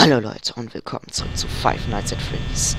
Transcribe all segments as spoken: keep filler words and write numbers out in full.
Hallo Leute und willkommen zurück zu Five Nights at Freddy's.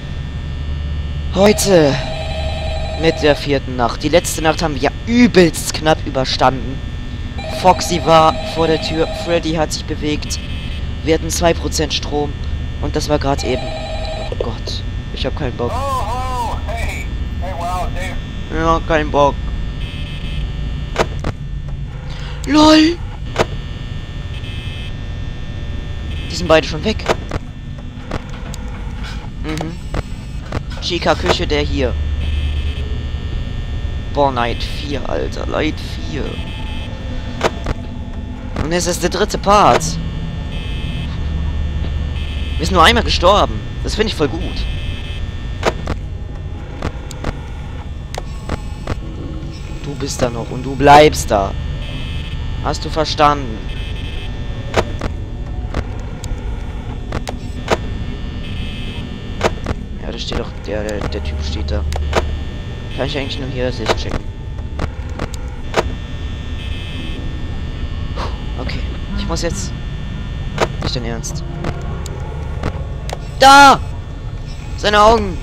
Heute mit der vierten Nacht. Die letzte Nacht haben wir ja übelst knapp überstanden. Foxy war vor der Tür, Freddy hat sich bewegt. Wir hatten zwei Prozent Strom und das war gerade eben. Oh Gott, ich hab keinen Bock. Oh, oh, hey. Hey, wow, Dave. Ja, kein Bock. LOL! Die sind beide schon weg. Mhm. Chica Küche, der hier. Boah, Night vier, Alter. Night vier. Und es ist der dritte Part. Wir sind nur einmal gestorben. Das finde ich voll gut. Du bist da noch und du bleibst da. Hast du verstanden? Ja, da steht doch, der, der, der Typ steht da. Kann ich eigentlich nur hier das Licht checken. Okay, ich muss jetzt... Nicht dein Ernst. Da! Seine Augen!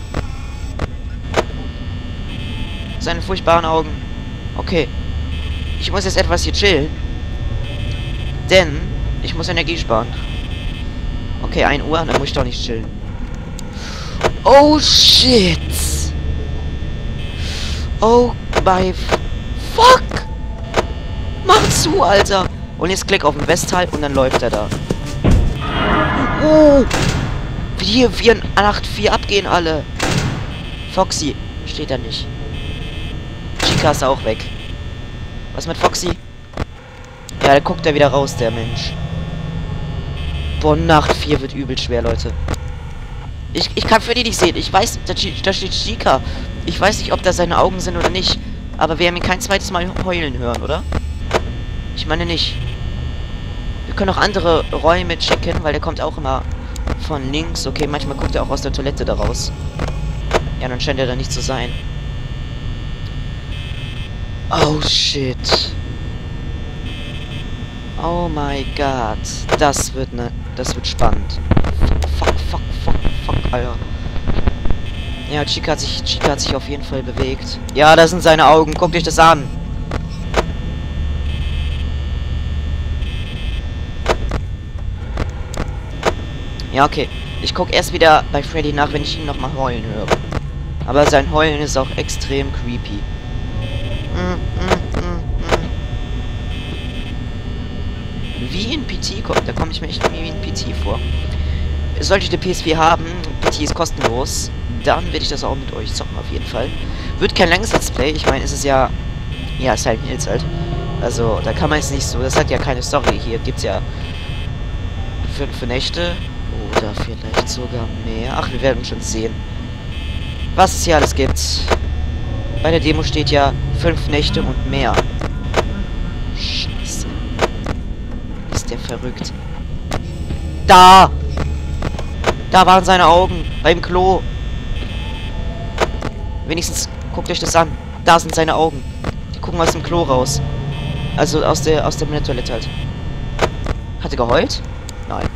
Seine furchtbaren Augen. Okay. Ich muss jetzt etwas hier chillen. Denn ich muss Energie sparen. Okay, ein Uhr, dann muss ich doch nicht chillen. Oh shit! Oh my fuck! Mach zu, Alter! Und jetzt klick auf den Westteil und dann läuft er da. Oh! Wie hier vier acht vier abgehen alle. Foxy steht da nicht. Chica ist auch weg. Was mit Foxy? Ja, da guckt er wieder raus, der Mensch. Boah, Nacht vier wird übel schwer, Leute. Ich, ich kann Freddy nicht sehen. Ich weiß, da, da steht Chica. Ich weiß nicht, ob das seine Augen sind oder nicht. Aber wir haben ihn kein zweites Mal heulen hören, oder? Ich meine nicht. Wir können auch andere Räume checken, weil der kommt auch immer von links. Okay, manchmal guckt er auch aus der Toilette da raus. Ja, dann scheint er da nicht zu sein. Oh, shit. Oh my God. Das wird ne... Das wird spannend. Fuck, fuck, fuck, fuck, fuck, Alter. Ja, Chica hat sich... Chica hat sich auf jeden Fall bewegt. Ja, das sind seine Augen. Guckt euch das an. Ja, okay. Ich gucke erst wieder bei Freddy nach, wenn ich ihn nochmal heulen höre. Aber sein Heulen ist auch extrem creepy. Mm, mm, mm, mm. Wie in P T kommt, da komme ich mir echt wie in P T vor. Sollte ich eine P S vier haben, P T ist kostenlos, dann werde ich das auch mit euch zocken auf jeden Fall. Wird kein langes Let's Play, ich meine, es ist ja, ja, es ist halt Hills halt. Also, da kann man jetzt nicht so, das hat ja keine Story. Hier gibt's ja fünf Nächte oder vielleicht sogar mehr. Ach, wir werden schon sehen, was es hier alles gibt. Bei der Demo steht ja fünf Nächte und mehr. Scheiße. Ist der verrückt. Da! Da waren seine Augen. Beim Klo. Wenigstens guckt euch das an. Da sind seine Augen. Die gucken aus dem Klo raus. Also aus der aus der Toilette halt. Hat er geheult? Nein.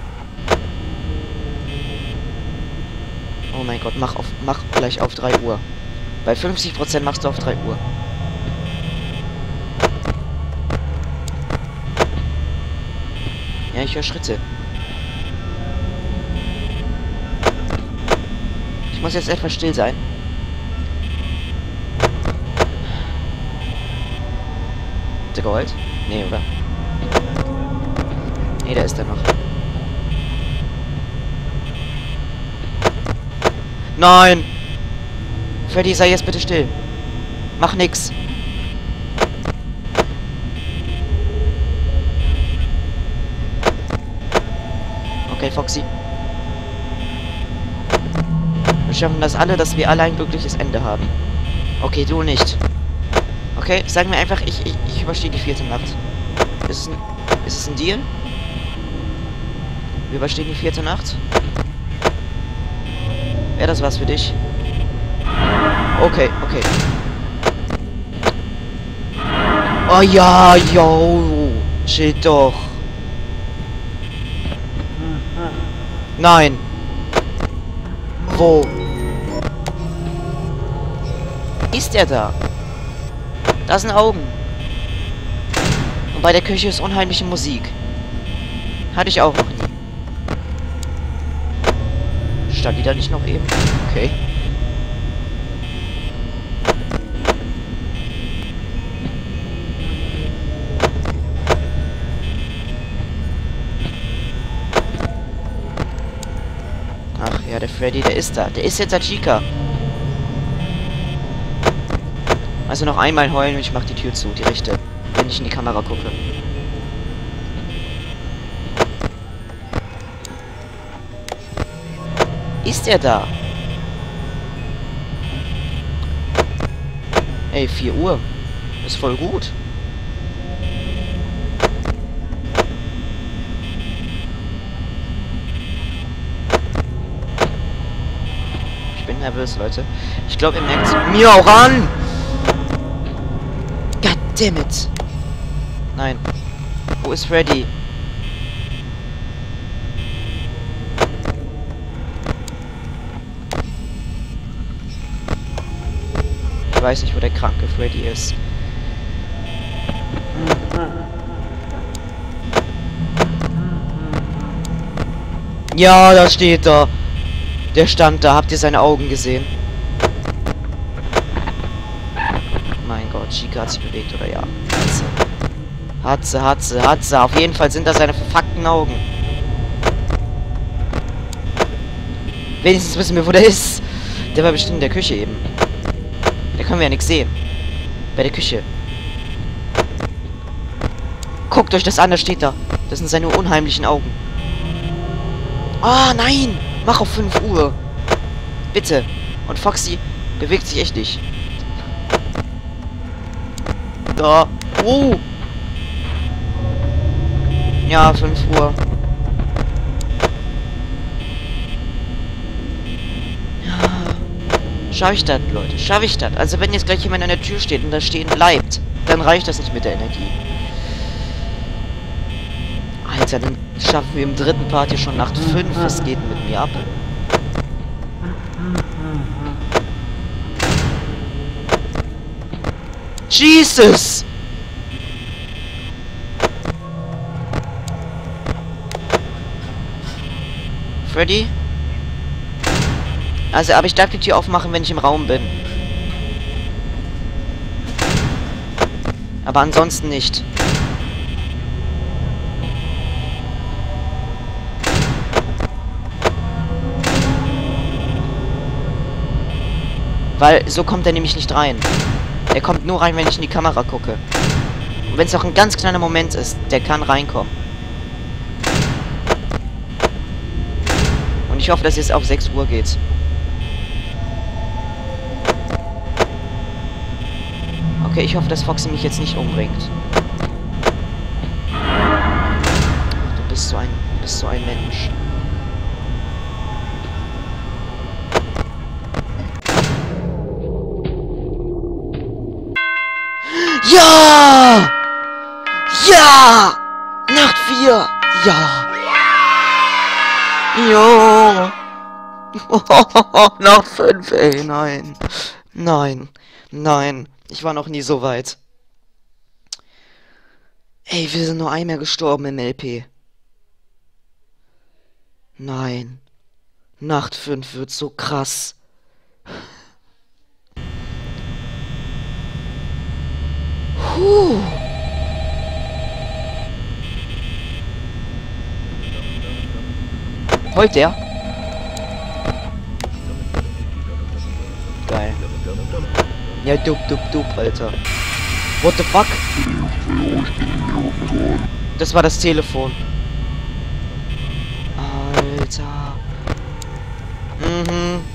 Oh mein Gott, mach auf, mach gleich auf drei Uhr. Bei fünfzig Prozent machst du auf drei Uhr. Ja, ich höre Schritte. Ich muss jetzt etwas still sein. Hat er geheult? Nee, oder? Nee, da ist er noch. Nein! Freddy, sei jetzt bitte still. Mach nix. Okay, Foxy. Wir schaffen das alle, dass wir alle ein glückliches Ende haben. Okay, du nicht. Okay, sag mir einfach, ich, ich, ich überstehe die vierte Nacht. Ist es ein, ist es ein Deal? Wir überstehen die vierte Nacht? Wäre das was für dich? Okay, okay. Oh ja, yo. Chill doch. Nein. Wo? Ist er da? Da sind Augen. Und bei der Küche ist unheimliche Musik. Hatte ich auch noch nie. Stand die da nicht noch eben? Okay. Ach ja, der Freddy, der ist da. Der ist jetzt der Chica. Also noch einmal heulen und ich mach die Tür zu, die rechte. Wenn ich in die Kamera gucke. Ist er da? Ey, vier Uhr. Ist voll gut. Ich bin nervös, Leute. Ich glaube, ihr merkt es mir auch an. Goddammit. Nein. Wo ist Freddy? Ich weiß nicht, wo der kranke Freddy ist. Ja, da steht er. Der stand da. Habt ihr seine Augen gesehen? Mein Gott, Chica hat sich bewegt, oder ja? Hat sie, hat sie, hat sie. Auf jeden Fall sind das seine verfuckten Augen. Wenigstens wissen wir, wo der ist. Der war bestimmt in der Küche eben. Da können wir ja nichts sehen. Bei der Küche. Guckt euch das an, da steht da. Das sind seine unheimlichen Augen. Ah, nein! Mach auf fünf Uhr. Bitte. Und Foxy bewegt sich echt nicht. Da. Oh! Ja, fünf Uhr. Schaffe ich das, Leute? Schaffe ich das? Also wenn jetzt gleich jemand an der Tür steht und da stehen bleibt, dann reicht das nicht mit der Energie. Alter, dann schaffen wir im dritten Part hier schon Nacht fünf. Was geht denn mit mir ab? Jesus! Freddy? Also, aber ich darf die Tür aufmachen, wenn ich im Raum bin. Aber ansonsten nicht. Weil so kommt er nämlich nicht rein. Er kommt nur rein, wenn ich in die Kamera gucke. Und wenn es auch ein ganz kleiner Moment ist, der kann reinkommen. Und ich hoffe, dass es auf sechs Uhr geht. Okay, ich hoffe, dass Foxy mich jetzt nicht umbringt. Du bist so ein, bist so ein Mensch. Ja! Ja! Nacht vier! Ja! Ja! Nacht fünf, ey, nein. Nein. Nein. Ich war noch nie so weit. Ey, wir sind nur einmal gestorben im L P. Nein. Nacht fünf wird so krass. Puh. Heult der? Geil. Ja, dup, dup, dup, Alter. What the fuck? Das war das Telefon. Alter. Mhm.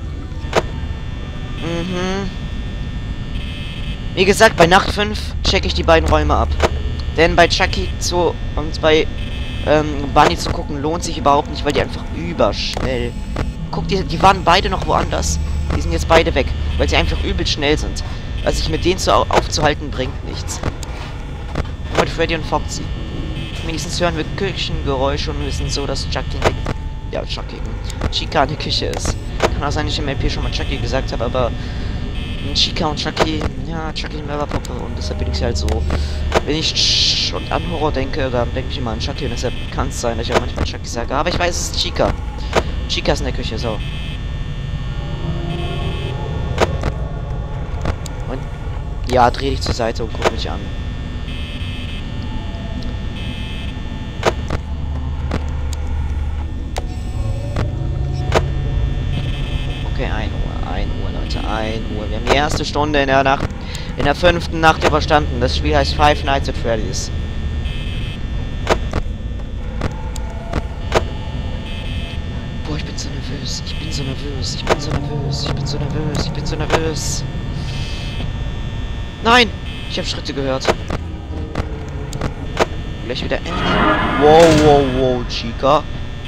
Mhm. Wie gesagt, bei Nacht fünf checke ich die beiden Räume ab. Denn bei Chucky zu und bei ähm, Bunny zu gucken lohnt sich überhaupt nicht, weil die einfach überschnell. Guck, die, die waren beide noch woanders. Die sind jetzt beide weg, weil sie einfach übel schnell sind. Also sich mit denen zu, aufzuhalten bringt nichts. Nur mit Freddy und Foxy. Wenigstens hören wir Küchengeräusche und wissen so, dass Chucky eine... Ja, Chucky. Chica eine Küche ist. Kann auch sein, dass ich im L P schon mal Chucky gesagt habe, aber... Chica und Chucky... Ja, Chucky eine Mörderpuppe und deshalb bin ich halt so... Wenn ich Ch und an Horror denke, dann denke ich immer an Chucky und deshalb kann es sein, dass ich auch manchmal Chucky sage. Aber ich weiß, es ist Chica. Chica ist in der Küche, so. Und... Ja, dreh dich zur Seite und guck mich an. Okay, ein Uhr, ein Uhr, Leute, ein Uhr. Wir haben die erste Stunde in der Nacht, in der fünften Nacht überstanden. Das Spiel heißt Five Nights at Freddy's. Boah, ich bin so nervös, ich bin so nervös, ich bin so nervös, ich bin so nervös, ich bin so nervös. Nein! Ich habe Schritte gehört. Gleich wieder... Wow, wow, wow, Chica.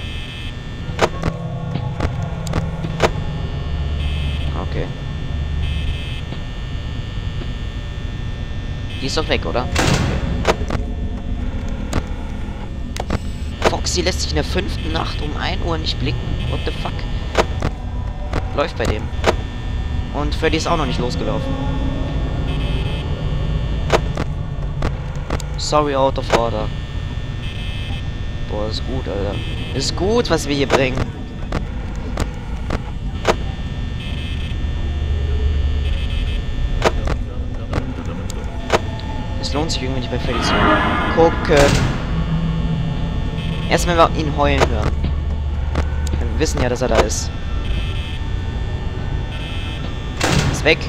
Okay. Die ist doch weg, oder? Okay. Foxy lässt sich in der fünften Nacht um ein Uhr nicht blicken. What the fuck? Läuft bei dem. Und Freddy ist auch noch nicht losgelaufen. Sorry, out of order. Boah, ist gut, Alter. Ist gut, was wir hier bringen. Es lohnt sich irgendwie nicht bei Freddy zu gucken. Erst wenn wir ihn heulen hören. Wir wissen ja, dass er da ist. Ist weg.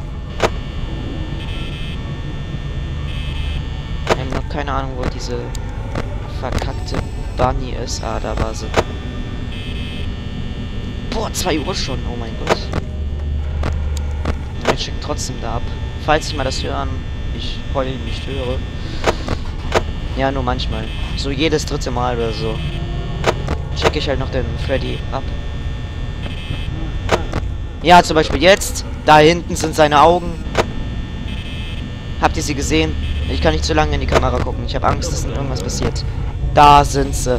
Wir haben noch keine Ahnung, wo diese verkackte Bunny ist. Ah, da war sie. Boah, zwei Uhr schon. Oh mein Gott. Wir checken trotzdem da ab. Falls ich mal das hören, ich heulen nicht höre. Ja, nur manchmal. So jedes dritte Mal oder so. Check ich halt noch den Freddy ab. Ja, zum Beispiel jetzt. Da hinten sind seine Augen. Habt ihr sie gesehen? Ich kann nicht zu lange in die Kamera gucken. Ich habe Angst, dass irgendwas passiert. Da sind sie.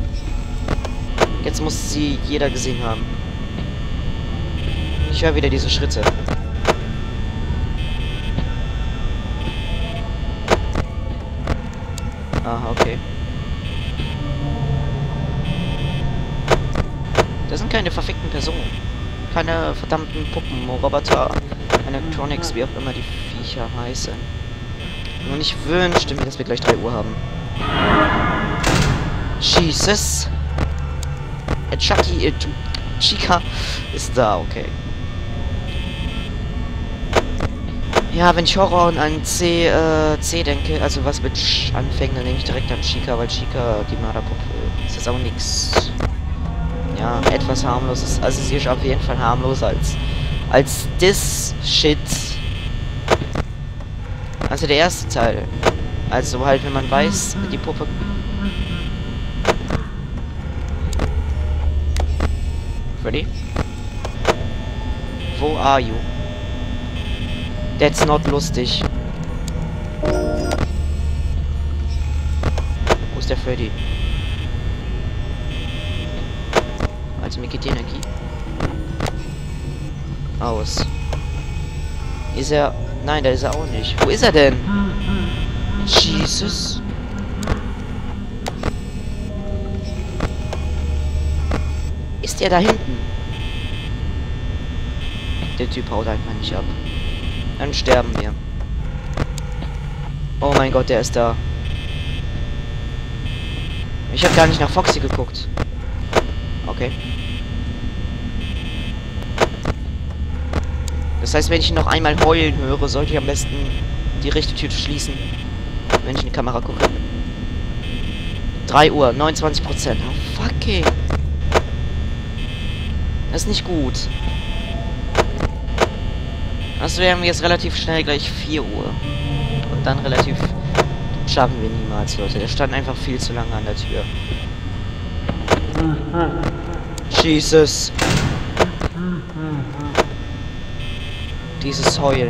Jetzt muss sie jeder gesehen haben. Ich höre wieder diese Schritte. Aha, okay. Das sind keine verfickten Personen. Keine verdammten Puppen, Roboter, Electronics, wie auch immer die Viecher heißen. Und ich wünschte mir, dass wir gleich drei Uhr haben. Jesus! Äh, Chucky, äh, Chica ist da, okay. Ja, wenn ich Horror und an C, äh, C denke, also was mit Sch anfängt, dann nehme ich direkt an Chica, weil Chica die Mörderpuppe ist jetzt auch nichts. Ja, etwas harmloses. Also sie ist auf jeden Fall harmloser als als this shit. Also der erste Teil. Also halt, wenn man weiß, die Puppe. Freddy? Wo are you? That's not lustig. Wo ist der Freddy? Also mir geht die Energie aus. Ist er... Nein, da ist er auch nicht. Wo ist er denn? Jesus. Ist er da hinten? Der Typ haut einfach nicht ab. Dann sterben wir. Oh mein Gott, der ist da. Ich habe gar nicht nach Foxy geguckt. Okay. Das heißt, wenn ich ihn noch einmal heulen höre, sollte ich am besten die rechte Tür schließen. Wenn ich in die Kamera gucke. drei Uhr, neunundzwanzig Prozent. Oh, fucking. Das ist nicht gut. Also wir haben jetzt relativ schnell gleich vier Uhr. Und dann relativ... Schaffen wir niemals, Leute. Der stand einfach viel zu lange an der Tür. Jesus. Dieses Heulen.